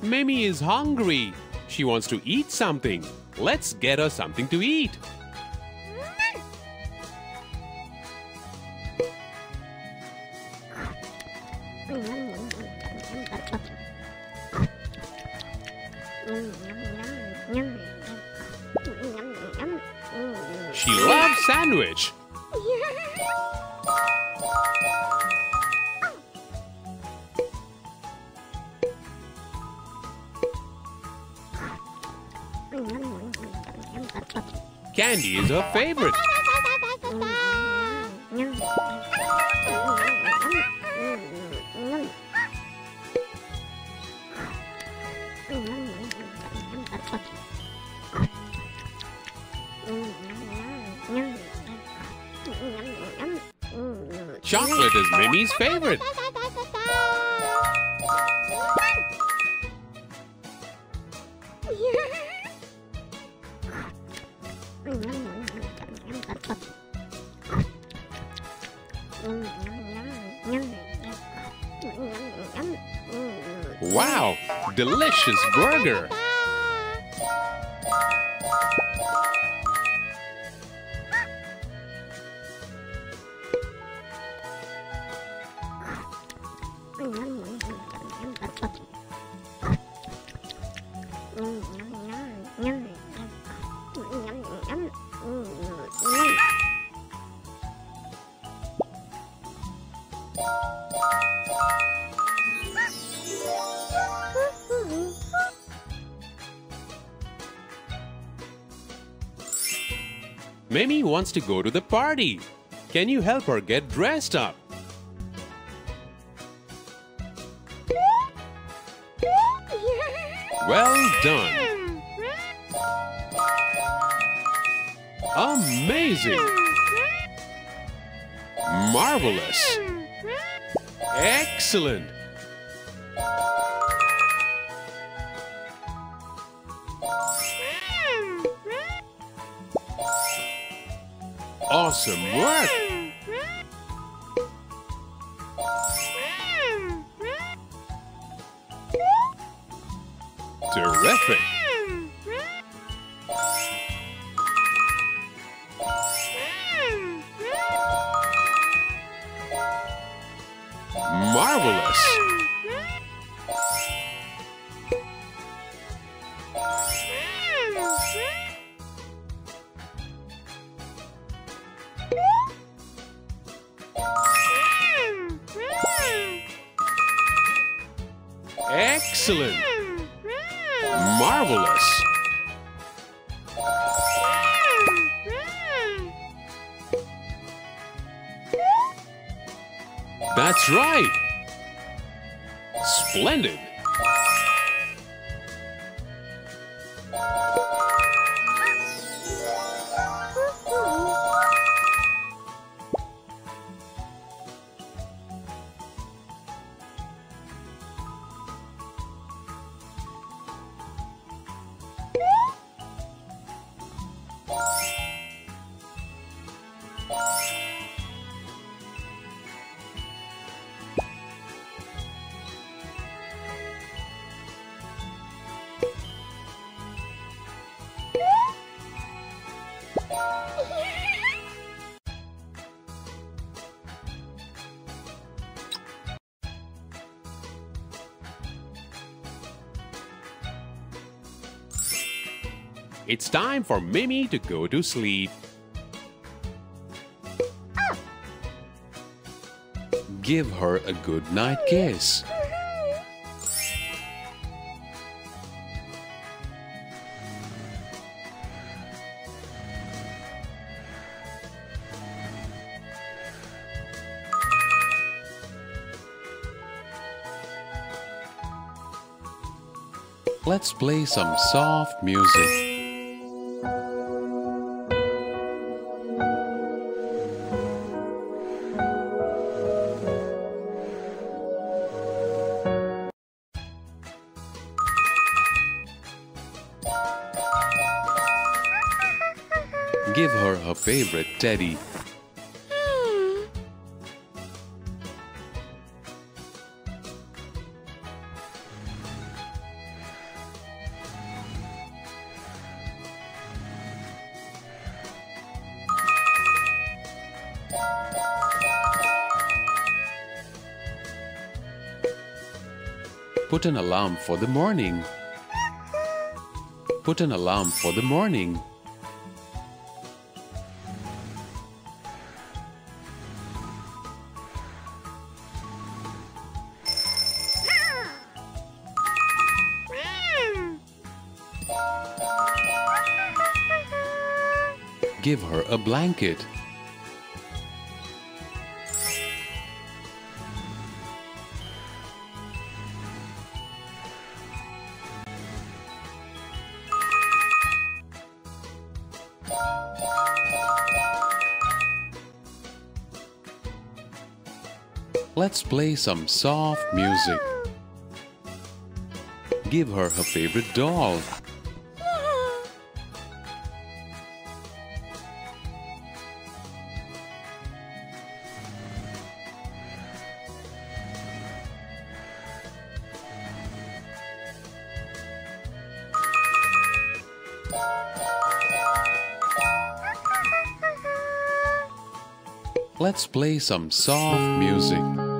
Mimi is hungry. She wants to eat something. Let's get her something to eat. She loves sandwich. Candy is her favorite. Chocolate is Mimi's favorite. Wow, delicious burger. Mimi wants to go to the party. Can you help her get dressed up? Well done. Amazing. Marvelous. Excellent. Awesome work. Terrific. Marvelous. Excellent. Marvelous. That's right. Splendid. It's time for Mimi to go to sleep. Give her a good night kiss. Let's play some soft music. Give her her favorite teddy. Put an alarm for the morning. Put an alarm for the morning. Give her a blanket. Let's play some soft music. Give her her favorite doll. Let's play some soft music.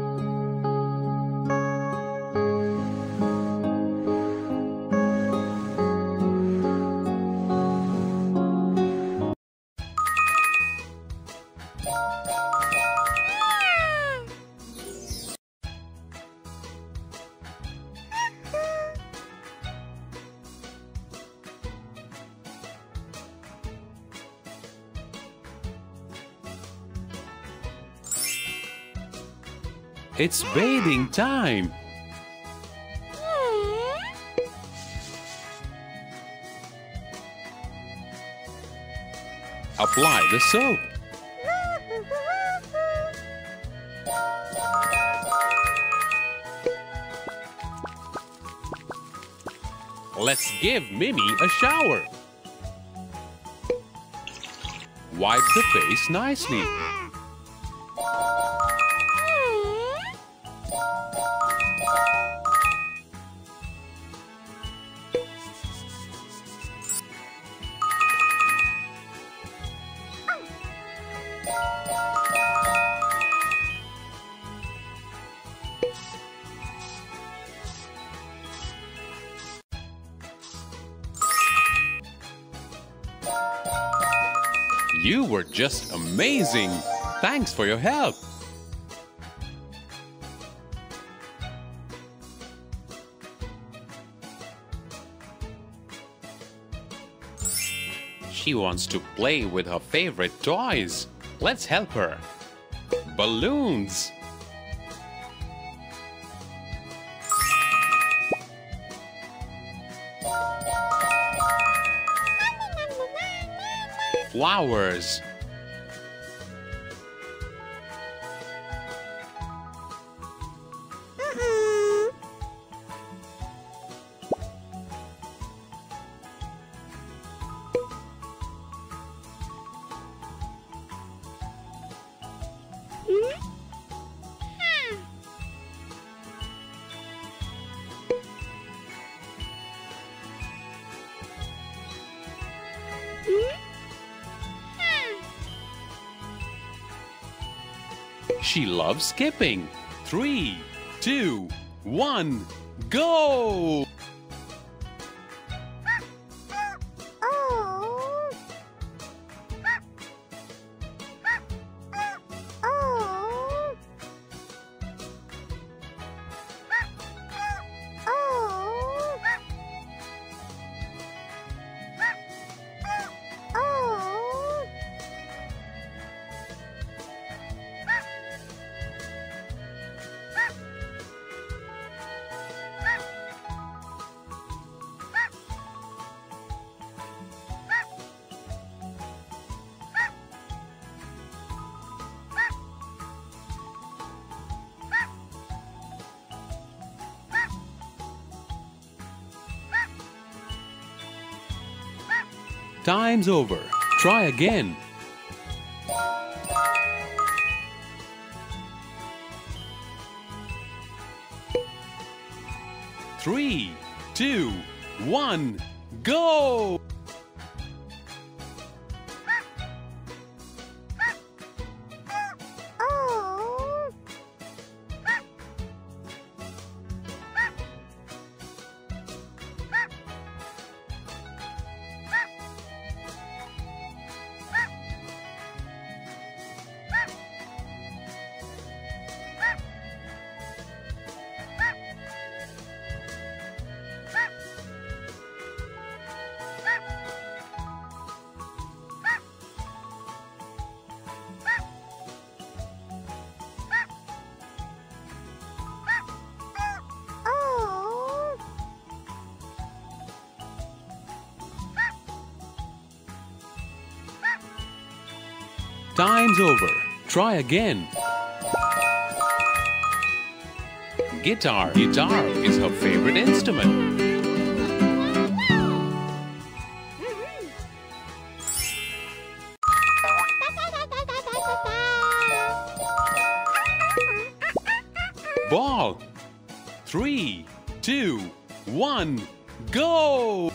It's bathing time. Apply the soap. Let's give Mimi a shower. Wipe the face nicely. You were just amazing! Thanks for your help! She wants to play with her favorite toys. Let's help her. Balloons! Flowers. She loves skipping. 3, 2, 1, go! Time's over. Try again. Three, 2, 1, go! Time's over. Try again. Guitar. Guitar is her favorite instrument. Ball. 3, 2, 1, go!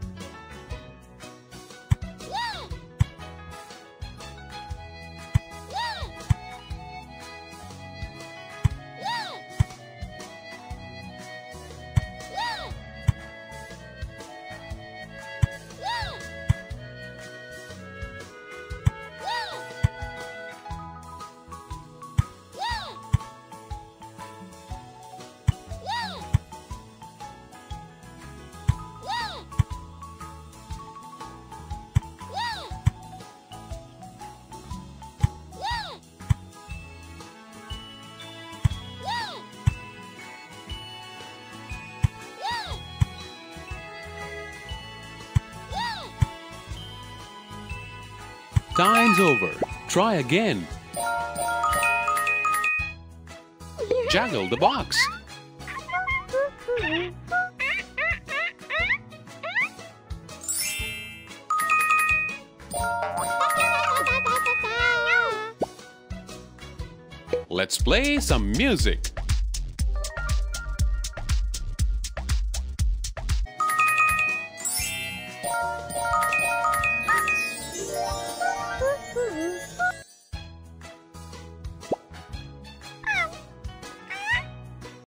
Time's over. Try again. Juggle the box. Let's play some music.